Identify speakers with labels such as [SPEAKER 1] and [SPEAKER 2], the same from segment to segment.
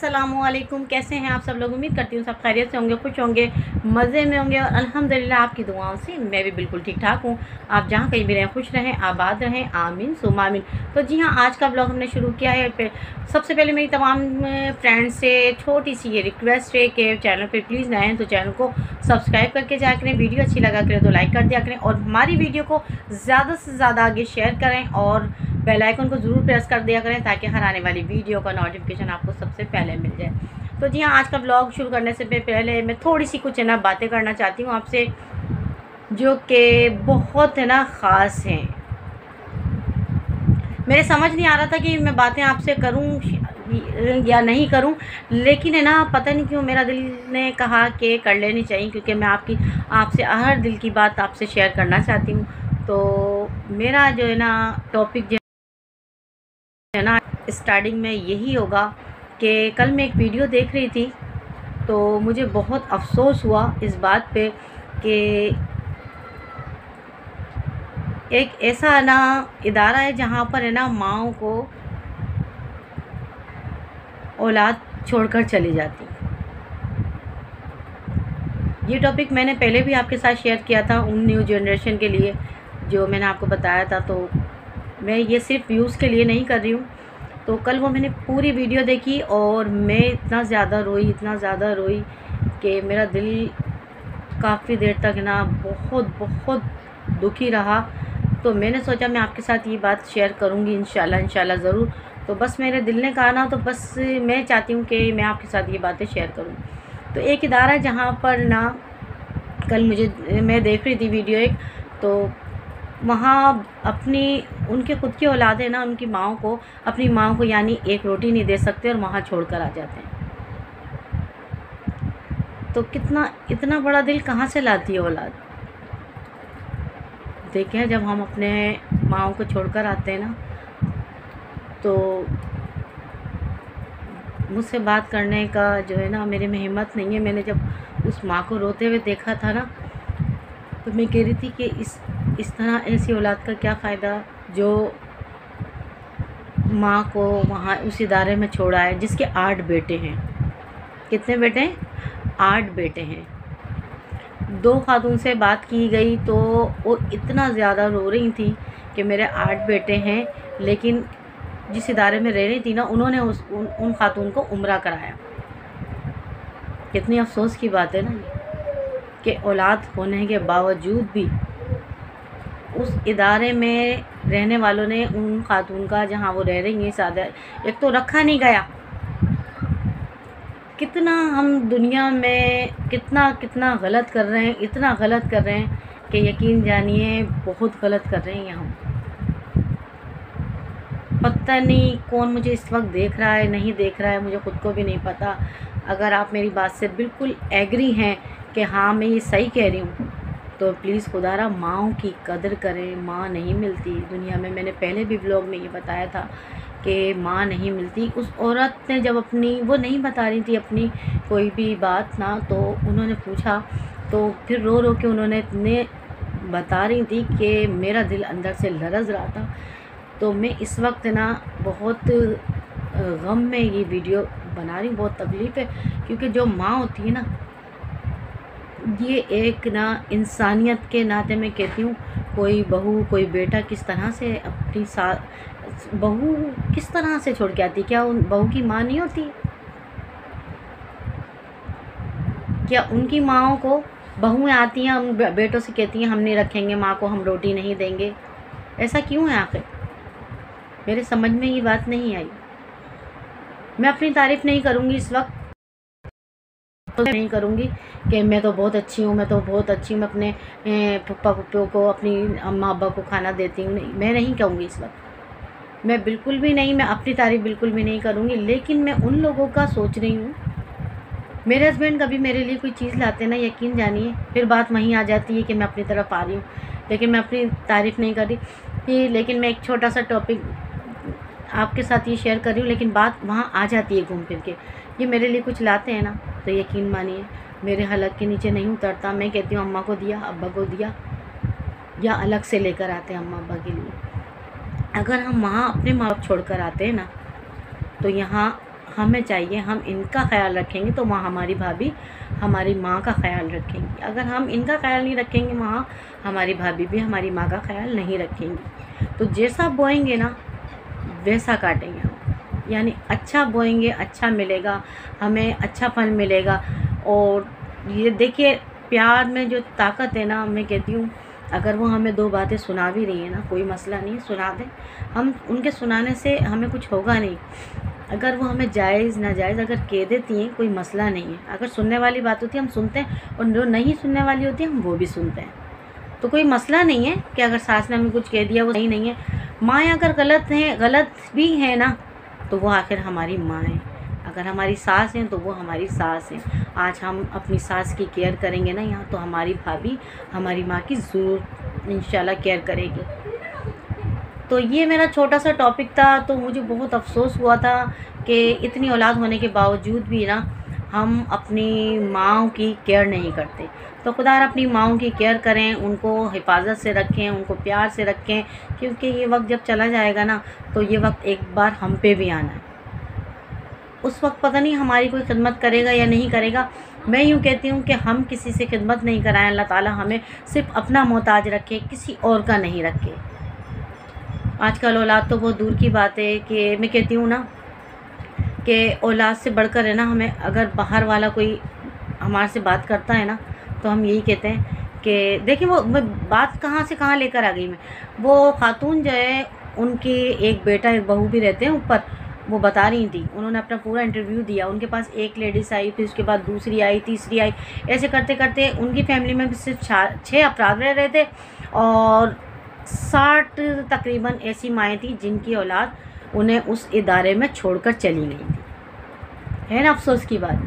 [SPEAKER 1] अस्सलामुअलैकुम। कैसे हैं आप सब लोग? उम्मीद करती हूँ सब खैरियत से होंगे, खुश होंगे, मज़े में होंगे और अल्हम्दुलिल्लाह आपकी दुआओं से मैं भी बिल्कुल ठीक ठाक हूँ। आप जहाँ कहीं भी रहें खुश रहें, आबाद रहें, आमीन सुम्मा आमीन। तो जी हाँ, आज का ब्लॉग हमने शुरू किया है। सबसे पहले मेरी तमाम फ्रेंड्स से छोटी सी ये रिक्वेस्ट है कि चैनल पर प्लीज़ नए हैं तो चैनल को सब्सक्राइब करके जाया करें, वीडियो अच्छी लगा करें तो लाइक कर दिया करें और हमारी वीडियो को ज़्यादा से ज़्यादा आगे शेयर करें और बेल आइकन को ज़रूर प्रेस कर दिया करें ताकि हर आने वाली वीडियो का नोटिफिकेशन आपको सबसे पहले मिल जाए। तो जी हाँ, आज का ब्लॉग शुरू करने से पहले मैं थोड़ी सी कुछ है ना बातें करना चाहती हूँ आपसे, जो कि बहुत है ना ख़ास हैं। मेरे समझ नहीं आ रहा था कि मैं बातें आपसे करूँ या नहीं करूं, लेकिन है ना पता नहीं क्यों मेरा दिल ने कहा कि कर लेनी चाहिए, क्योंकि मैं आपसे हर दिल की बात आपसे शेयर करना चाहती हूँ। तो मेरा जो है ना टॉपिक जो है ना स्टार्टिंग में यही होगा कि कल मैं एक वीडियो देख रही थी तो मुझे बहुत अफसोस हुआ इस बात पे कि एक ऐसा ना इदारा है जहाँ पर है ना माँओं को औलाद छोड़कर चली जाती। ये टॉपिक मैंने पहले भी आपके साथ शेयर किया था उन न्यू जनरेशन के लिए, जो मैंने आपको बताया था। तो मैं ये सिर्फ व्यूज़ के लिए नहीं कर रही हूँ। तो कल वो मैंने पूरी वीडियो देखी और मैं इतना ज़्यादा रोई कि मेरा दिल काफ़ी देर तक ना बहुत बहुत दुखी रहा। तो मैंने सोचा मैं आपके साथ ये बात शेयर करूँगी इंशाल्लाह ज़रूर। तो बस मेरे दिल ने कहा ना, तो बस मैं चाहती हूँ कि मैं आपके साथ ये बातें शेयर करूँ। तो एक इदारा जहाँ पर ना कल मैं देख रही थी वीडियो एक, तो वहाँ उनके खुद की औलाद है ना, उनकी अपनी माँ को यानी एक रोटी नहीं दे सकते और वहाँ छोड़कर आ जाते हैं। तो इतना बड़ा दिल कहाँ से लाती है औलाद? देखें, जब हम अपने माँ को छोड़कर आते हैं ना, तो मुझसे बात करने का जो है ना मेरे में हिम्मत नहीं है। मैंने जब उस माँ को रोते हुए देखा था ना, तो मैं कह रही थी कि इस तरह ऐसी औलाद का क्या फ़ायदा जो माँ को वहाँ उस इदारे में छोड़ा है, जिसके 8 बेटे हैं। कितने बेटे हैं? 8 बेटे हैं। 2 खातून से बात की गई तो वो इतना ज़्यादा रो रही थी कि मेरे 8 बेटे हैं, लेकिन जिस इदारे में रह रही थी ना, उन्होंने उन खातून को उम्रा कराया। कितनी अफसोस की बात है ना कि औलाद होने के बावजूद भी उस इदारे में रहने वालों ने उन खातून का, जहाँ वो रह रही हैं सादा, एक तो रखा नहीं गया। कितना हम दुनिया में कितना गलत कर रहे हैं, इतना गलत कर रहे हैं कि यकीन जानिए बहुत गलत कर रहे हैं हम। पता नहीं कौन मुझे इस वक्त देख रहा है, नहीं देख रहा है, मुझे ख़ुद को भी नहीं पता। अगर आप मेरी बात से बिल्कुल एग्री हैं कि हाँ मैं ये सही कह रही हूँ, तो प्लीज़ खुदारा माँओं की कदर करें। माँ नहीं मिलती दुनिया में। मैंने पहले भी ब्लॉग में ये बताया था कि माँ नहीं मिलती। उस औरत ने जब वो नहीं बता रही थी अपनी कोई भी बात ना, तो उन्होंने पूछा, तो फिर रो रो के उन्होंने इतने बता रही थी कि मेरा दिल अंदर से लरज़ रहा था। तो मैं इस वक्त ना बहुत गम में ये वीडियो बना रही हूँ, बहुत तकलीफ़ है, क्योंकि जो माँ होती है ना, ये एक ना इंसानियत के नाते मैं कहती हूँ, कोई बहू कोई बेटा किस तरह से अपनी बहू किस तरह से छोड़ के आती? क्या उन बहू की माँ नहीं होती? क्या उनकी माँओं को बहुएं आती हैं, उन बेटों से कहती हैं हम नहीं रखेंगे माँ को, हम रोटी नहीं देंगे? ऐसा क्यों है आखिर? मेरे समझ में ये बात नहीं आई। मैं अपनी तारीफ़ नहीं करूँगी इस वक्त, तो नहीं करूँगी कि मैं तो बहुत अच्छी हूँ, मैं मैं अपने पप्पा पप्पो को, अपनी अम्मा अब्बा को खाना देती हूँ। नहीं, मैं नहीं कहूँगी इस वक्त, मैं बिल्कुल भी नहीं, मैं अपनी तारीफ़ बिल्कुल भी नहीं करूँगी। लेकिन मैं उन लोगों का सोच रही हूँ, मेरे हस्बैंड कभी मेरे लिए कोई चीज़ लाते ना, यकीन जानिए फिर बात वहीं आ जाती है कि मैं अपनी तरफ आ रही हूँ, लेकिन मैं अपनी तारीफ़ नहीं कर रही। लेकिन मैं एक छोटा सा टॉपिक आपके साथ ये शेयर कर रही हूँ, लेकिन बात वहाँ आ जाती है घूम फिर के। ये मेरे लिए कुछ लाते हैं ना, तो यकीन मानिए मेरे हलक के नीचे नहीं उतरता। मैं कहती हूँ अम्मा को दिया, अब्बा को दिया, या अलग से लेकर आते हैं अम्मा अब्बा के लिए। अगर हम वहाँ अपने माँ बाप छोड़ कर आते हैं ना, तो यहाँ हमें चाहिए हम इनका ख्याल रखेंगे तो वहाँ हमारी भाभी हमारी माँ का ख्याल रखेंगी। अगर हम इनका ख्याल नहीं रखेंगे वहाँ हमारी भाभी भी हमारी माँ का ख्याल नहीं रखेंगी। तो जैसा बोएंगे ना वैसा काटेंगे हम, यानी अच्छा बोएंगे अच्छा मिलेगा, हमें अच्छा फल मिलेगा। और ये देखिए प्यार में जो ताकत है ना, मैं कहती हूँ अगर वो हमें 2 बातें सुना भी रही है ना, कोई मसला नहीं है, सुना दें। हम उनके सुनाने से हमें कुछ होगा नहीं। अगर वो हमें जायज़ नाजायज़ अगर कह देती हैं कोई मसला नहीं है। अगर सुनने वाली बात होती है हम सुनते हैं, और जो नहीं सुनने वाली होती है हम वो भी सुनते हैं। तो कोई मसला नहीं है कि अगर सास ने हमें कुछ कह दिया वो सही नहीं है। माँ अगर गलत भी है ना, तो वो आखिर हमारी माँ है। अगर हमारी सास हैं तो वो हमारी सास हैं। आज हम अपनी सास की केयर करेंगे ना यहाँ, तो हमारी भाभी हमारी माँ की ज़रूर इंशाल्लाह केयर करेगी। तो ये मेरा छोटा सा टॉपिक था। तो मुझे बहुत अफसोस हुआ था कि इतनी औलाद होने के बावजूद भी ना हम अपनी माँओं की केयर नहीं करते। तो खुदा अपनी माँओं की केयर करें, उनको हिफाजत से रखें, उनको प्यार से रखें, क्योंकि ये वक्त जब चला जाएगा ना तो ये वक्त एक बार हम पे भी आना है। उस वक्त पता नहीं हमारी कोई खिदमत करेगा या नहीं करेगा। मैं यूँ कहती हूँ कि हम किसी से खिदमत नहीं कराएं, अल्लाह ताला हमें सिर्फ अपना मोहताज रखे, किसी और का नहीं रखे। आजकल औलाद तो बहुत दूर की बात है कि मैं कहती हूँ ना कि औलाद से बढ़कर है ना, हमें अगर बाहर वाला कोई हमारे से बात करता है ना तो हम यही कहते हैं कि देखिए वो बात कहाँ से कहाँ लेकर आ गई मैं। वो खातून जो है उनकी एक बेटा एक बहू भी रहते हैं ऊपर, वो बता रही थी, उन्होंने अपना पूरा इंटरव्यू दिया। उनके पास एक लेडीज़ आई, फिर उसके बाद दूसरी आई, तीसरी आई, ऐसे करते करते उनकी फैमिली में भी सिर्फ 6 अफराद रह रहे थे और 60 तकरीबन ऐसी माएँ थी जिनकी औलाद उन्हें उस इदारे में छोड़कर चली गई थी। है ना अफसोस की बात,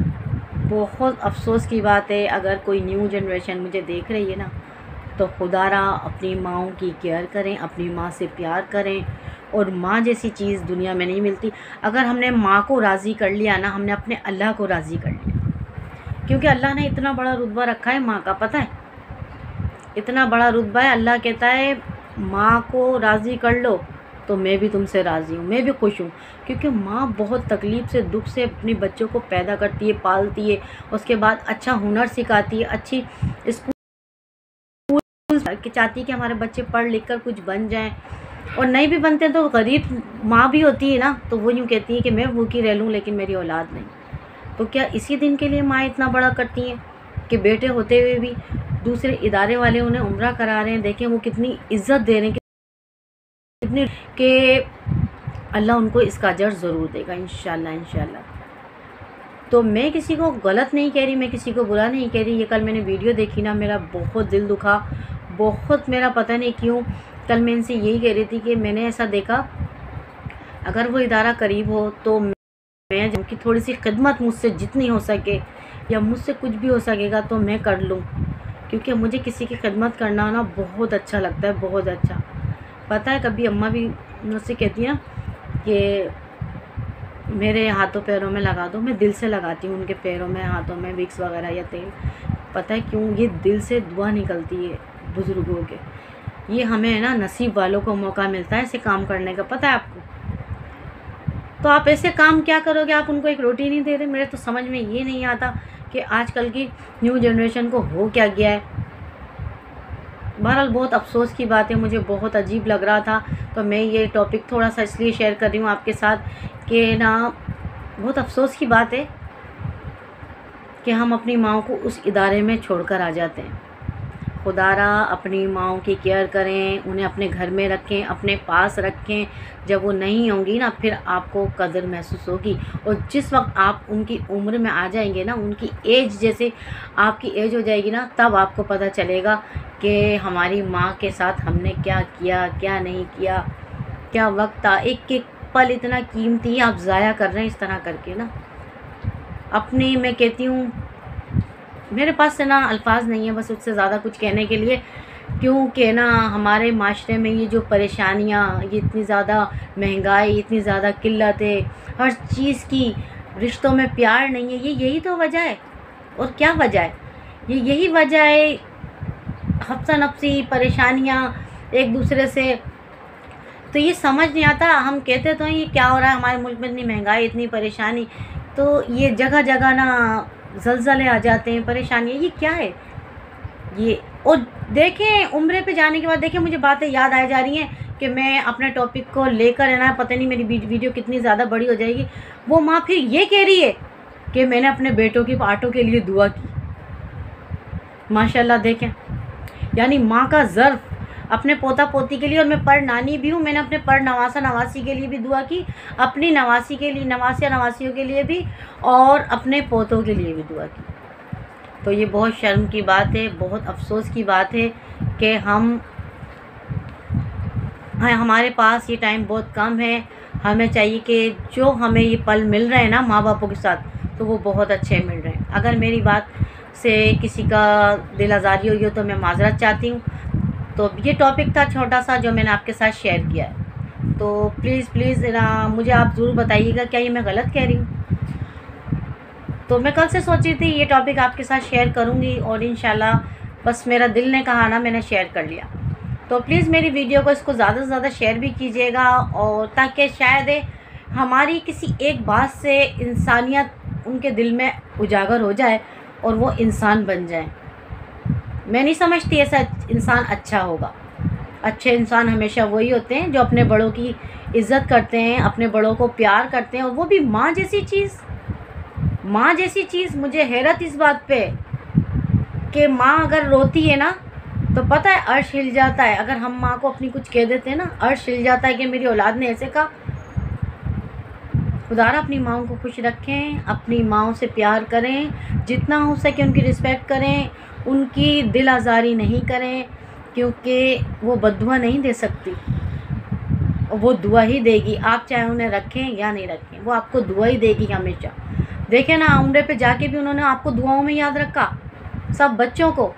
[SPEAKER 1] बहुत अफसोस की बात है। अगर कोई न्यू जनरेशन मुझे देख रही है ना तो खुदारा अपनी माँओं की केयर करें, अपनी माँ से प्यार करें। और माँ जैसी चीज़ दुनिया में नहीं मिलती। अगर हमने माँ को राज़ी कर लिया ना, हमने अपने अल्लाह को राज़ी कर लिया, क्योंकि अल्लाह ने इतना बड़ा रुतबा रखा है माँ का, पता है इतना बड़ा रुतबा है। अल्लाह कहता है माँ को राज़ी कर लो तो मैं भी तुमसे राज़ी हूँ, मैं भी खुश हूँ। क्योंकि माँ बहुत तकलीफ़ से दुख से अपने बच्चों को पैदा करती है, पालती है, उसके बाद अच्छा हुनर सिखाती है, अच्छी स्कूल कि चाहती है कि हमारे बच्चे पढ़ लिख कर कुछ बन जाएं। और नहीं भी बनते हैं तो गरीब माँ भी होती है ना, तो वो यूँ कहती है कि मैं भूखी रह लूँ लेकिन मेरी औलाद नहीं। तो क्या इसी दिन के लिए माँ इतना बड़ा करती हैं कि बेटे होते हुए भी दूसरे इदारे वाले उन्हें उम्रा करा रहे हैं। देखें वो कितनी इज्जत दे रहे हैं, कितनी कि अल्लाह उनको इसका अजर ज़रूर देगा इंशाल्लाह इंशाल्लाह। तो मैं किसी को गलत नहीं कह रही, मैं किसी को बुरा नहीं कह रही। ये कल मैंने वीडियो देखी ना, मेरा बहुत दिल दुखा, बहुत, मेरा पता नहीं क्यों। कल मैं इनसे यही कह रही थी कि मैंने ऐसा देखा अगर वो इदारा करीब हो तो मैं उनकी थोड़ी सी खिदमत मुझसे जितनी हो सके या मुझसे कुछ भी हो सकेगा तो मैं कर लूँ, क्योंकि मुझे किसी की खिदमत करना ना बहुत अच्छा लगता है, बहुत अच्छा। पता है कभी अम्मा भी मुझसे कहती हैं कि मेरे हाथों पैरों में लगा दो, मैं दिल से लगाती हूँ उनके पैरों में हाथों में विक्स वगैरह या तेल। पता है क्यों, ये दिल से दुआ निकलती है बुज़ुर्गों के। ये हमें है ना नसीब वालों को मौका मिलता है ऐसे काम करने का, पता है आपको। तो आप ऐसे काम क्या करोगे, आप उनको एक रोटी नहीं दे रहे। मेरे तो समझ में ये नहीं आता कि आजकल की न्यू जनरेशन को हो क्या गया है। बहरहाल बहुत अफसोस की बात है, मुझे बहुत अजीब लग रहा था। तो मैं ये टॉपिक थोड़ा सा इसलिए शेयर कर रही हूँ आपके साथ कि ना बहुत अफसोस की बात है कि हम अपनी माँओं को उस इदारे में छोड़कर आ जाते हैं। खुदारा अपनी माँओं की केयर करें, उन्हें अपने घर में रखें, अपने पास रखें। जब वो नहीं होंगी ना फिर आपको कदर महसूस होगी। और जिस वक्त आप उनकी उम्र में आ जाएंगे ना, उनकी एज जैसे आपकी एज हो जाएगी ना, तब आपको पता चलेगा कि हमारी माँ के साथ हमने क्या किया क्या नहीं किया, क्या वक्त था। एक एक पल इतना कीमती आप ज़ाया कर रहे हैं इस तरह करके ना अपनी। मैं कहती हूँ मेरे पास से ना अल्फाज नहीं है बस उससे ज़्यादा कुछ कहने के लिए, क्योंकि ना हमारे माशरे में ये जो परेशानियाँ, ये इतनी ज़्यादा महंगाई, इतनी ज़्यादा किल्लत है हर चीज़ की, रिश्तों में प्यार नहीं है, ये यही तो वजह है। और क्या वजह है, ये यही वजह है। हफ्सा नफ्सी परेशानियाँ, एक दूसरे से तो ये समझ नहीं आता। हम कहते तो हैं ये क्या हो रहा है हमारे मुल्क में, इतनी महंगाई, इतनी परेशानी, तो ये जगह जगह ना ज़लज़ले आ जाते हैं, परेशानी, ये क्या है ये। और देखें उम्रे पे जाने के बाद देखें मुझे बातें याद आ जा रही हैं कि मैं अपने टॉपिक को लेकर है ना, पता नहीं मेरी वीडियो कितनी ज़्यादा बड़ी हो जाएगी। वो माँ फिर ये कह रही है कि मैंने अपने बेटों की पार्टों के लिए दुआ की। माशाल्लाह देखें, यानी माँ का ज़र्फ़ अपने पोता पोती के लिए। और मैं पर नानी भी हूँ, मैंने अपने पर नवासा नवासी के लिए भी दुआ की, अपनी नवासी के लिए, नवासिया नवासियों के लिए भी, और अपने पोतों के लिए भी दुआ की। तो ये बहुत शर्म की बात है, बहुत अफसोस की बात है कि हमारे पास ये टाइम बहुत कम है। हमें चाहिए कि जो हमें ये पल मिल रहे हैं ना माँ बापों के साथ, तो वो बहुत अच्छे मिल रहे हैं। अगर मेरी बात से किसी का दिल आज़ारी हुई हो तो मैं माज़रत चाहती हूँ। तो ये टॉपिक था छोटा सा जो मैंने आपके साथ शेयर किया है। तो प्लीज़ ना मुझे आप ज़रूर बताइएगा क्या ये मैं गलत कह रही हूँ। तो मैं कल से सोच रही थी ये टॉपिक आपके साथ शेयर करूँगी, और इंशाल्लाह बस मेरा दिल ने कहा ना, मैंने शेयर कर लिया। तो प्लीज़ मेरी वीडियो को इसको ज़्यादा से ज़्यादा शेयर भी कीजिएगा, और ताकि शायद हमारी किसी एक बात से इंसानियत उनके दिल में उजागर हो जाए और वो इंसान बन जाए। मैं नहीं समझती ऐसा इंसान अच्छा होगा। अच्छे इंसान हमेशा वही होते हैं जो अपने बड़ों की इज़्ज़त करते हैं, अपने बड़ों को प्यार करते हैं, और वो भी माँ जैसी चीज़। माँ जैसी चीज़, मुझे हैरत इस बात पे कि माँ अगर रोती है ना तो पता है अर्श हिल जाता है। अगर हम माँ को अपनी कुछ कह देते हैं ना, अर्श हिल जाता है कि मेरी औलाद ने ऐसे कहा। खुदारा अपनी माँओं को खुश रखें, अपनी माँओं से प्यार करें, जितना हो सके उनकी रिस्पेक्ट करें, उनकी दिल आज़ारी नहीं करें, क्योंकि वो बद्दुआ नहीं दे सकती, वो दुआ ही देगी। आप चाहे उन्हें रखें या नहीं रखें, वो आपको दुआ ही देगी हमेशा। देखें ना, उम्रे पे जाके भी उन्होंने आपको दुआओं में याद रखा, सब बच्चों को।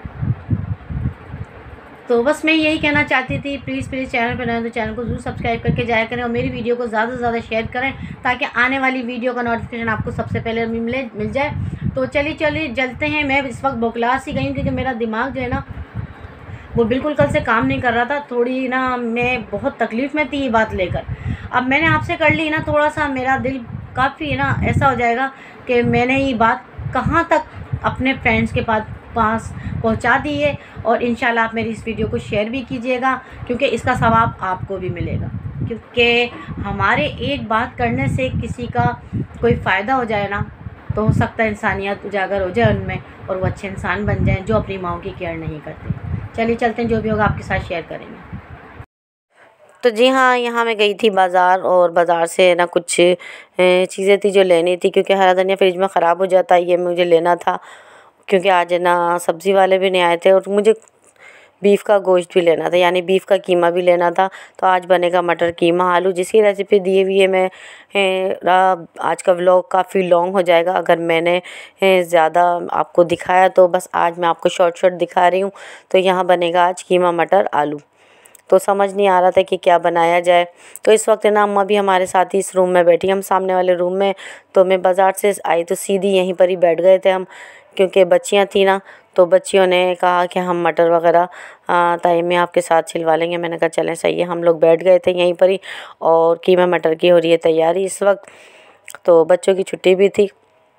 [SPEAKER 1] तो बस मैं यही कहना चाहती थी, प्लीज़ चैनल पर नए तो चैनल को ज़रूर सब्सक्राइब करके जाया करें, और मेरी वीडियो को ज़्यादा से ज़्यादा शेयर करें, ताकि आने वाली वीडियो का नोटिफिकेशन आपको सबसे पहले मिल जाए। तो चलिए जलते हैं। मैं इस वक्त बौखला सी गई हूँ, क्योंकि मेरा दिमाग जो है ना वो बिल्कुल कल से काम नहीं कर रहा था। थोड़ी ना मैं बहुत तकलीफ़ में थी ये बात लेकर। अब मैंने आपसे कर ली ना, थोड़ा सा मेरा दिल काफ़ी ना ऐसा हो जाएगा कि मैंने ये बात कहाँ तक अपने फ्रेंड्स के पास पहुंचा दी है। और इंशाल्लाह आप मेरी इस वीडियो को शेयर भी कीजिएगा, क्योंकि इसका सवाब आपको भी मिलेगा। क्योंकि हमारे एक बात करने से किसी का कोई फ़ायदा हो जाए ना, तो हो सकता है इंसानियत उजागर हो जाए उनमें, और वो अच्छे इंसान बन जाएं जो अपनी माँओं की केयर नहीं करते। चलिए चलते हैं, जो भी होगा आपके साथ शेयर करेंगे।
[SPEAKER 2] तो जी हाँ, यहाँ मैं गई थी बाज़ार, और बाज़ार से ना कुछ चीज़ें थी जो लेनी थी, क्योंकि हरा धनिया फ्रिज में ख़राब हो जाता है, ये मुझे लेना था। क्योंकि आज ना सब्ज़ी वाले भी नहीं आए थे, और मुझे बीफ का गोश्त भी लेना था, यानी बीफ का कीमा भी लेना था। तो आज बनेगा मटर कीमा आलू, जिसकी रेसिपी दी हुई है। मैं आज का व्लॉग काफ़ी लॉन्ग हो जाएगा अगर मैंने ज़्यादा आपको दिखाया, तो बस आज मैं आपको शॉर्ट दिखा रही हूँ। तो यहाँ बनेगा आज कीमा मटर आलू। तो समझ नहीं आ रहा था कि क्या बनाया जाए। तो इस वक्त ना अम्मा भी हमारे साथ ही इस रूम में बैठी, हम सामने वाले रूम में। तो मैं बाज़ार से आई तो सीधी यहीं पर ही बैठ गए थे हम, क्योंकि बच्चियां थी ना, तो बच्चियों ने कहा कि हम मटर वगैरह ताई में आपके साथ छिलवा लेंगे। मैंने कहा चलें, सही है। हम लोग बैठ गए थे यहीं पर ही, और कीमा मटर की हो रही है तैयारी इस वक्त। तो बच्चों की छुट्टी भी थी।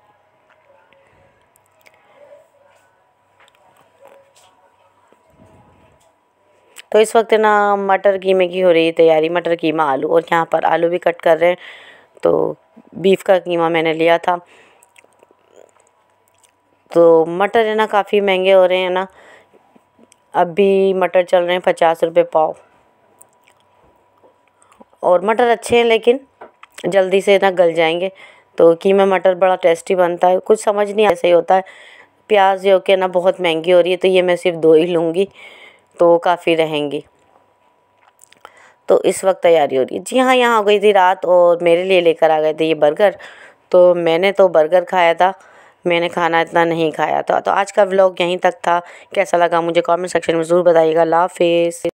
[SPEAKER 2] तो इस वक्त ना मटर कीमे की हो रही है तैयारी, मटर कीमा आलू, और यहाँ पर आलू भी कट कर रहे हैं। तो बीफ का कीमा मैंने लिया था। तो मटर है ना काफ़ी महंगे हो रहे हैं ना, अभी मटर चल रहे हैं 50 रुपये पाव। और मटर अच्छे हैं, लेकिन जल्दी से ना गल जाएंगे। तो कीमा मटर बड़ा टेस्टी बनता है, कुछ समझ नहीं ऐसे ही होता है। प्याज जो कि ना बहुत महंगी हो रही है, तो ये मैं सिर्फ 2 ही लूँगी, तो काफ़ी रहेंगी। तो इस वक्त तैयारी हो रही है। जी हाँ, यहाँ हो गई थी रात, और मेरे लिए लेकर आ गए थे ये बर्गर। तो मैंने तो बर्गर खाया था, मैंने खाना इतना नहीं खाया था। तो आज का व्लॉग यहीं तक था। कैसा लगा मुझे कमेंट सेक्शन में ज़रूर बताइएगा। अल्लाह हाफ़िज़।